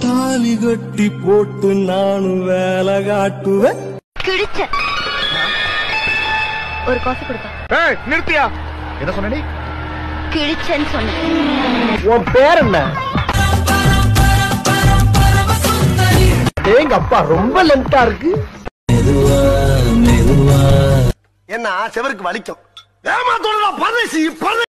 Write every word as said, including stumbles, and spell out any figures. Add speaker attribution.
Speaker 1: தாலி கட்டி போட்டு நானும் வேலை காட்டுவேன்.
Speaker 2: கிழிச்ச ஒரு காஃபி கொடுப்பா.
Speaker 3: ஏய் நிறுத்தியா? என்ன சொன்ன நீ?
Speaker 2: கிழிச்சன்னு சொன்னேன்.
Speaker 3: உன் பேர் என்ன? எங்க அப்பா ரொம்ப லென்த்தா இருக்கு.
Speaker 1: மெதுவா மெதுவா
Speaker 3: என்ன செவருக்கு வலிக்கும். ஏமா தோணுதா பரதேசி.